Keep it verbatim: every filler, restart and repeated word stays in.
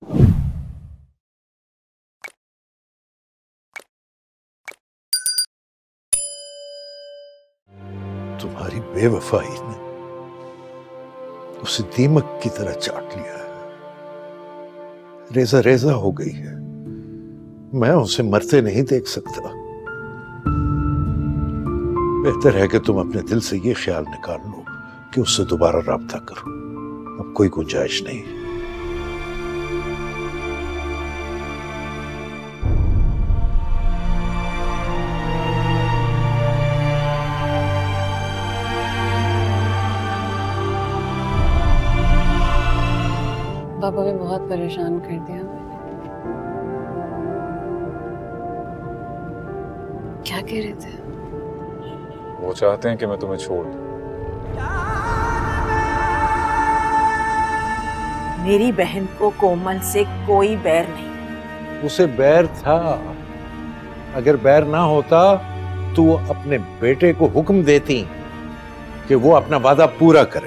तुम्हारी बेवफाई ने उसे दीमक की तरह चाट लिया है, रेजा रेजा हो गई है। मैं उसे मरते नहीं देख सकता। बेहतर है कि तुम अपने दिल से ये ख्याल निकाल लो कि उससे दोबारा राब्ता करो। अब कोई गुंजाइश नहीं। पापा भी बहुत परेशान कर दिया मैंने। क्या कह रहे थे? वो चाहते हैं कि मैं तुम्हें छोड़ दूं। मेरी बहन को कोमल से कोई बैर नहीं। उसे बैर था। अगर बैर ना होता तो वो अपने बेटे को हुक्म देती कि वो अपना वादा पूरा करे।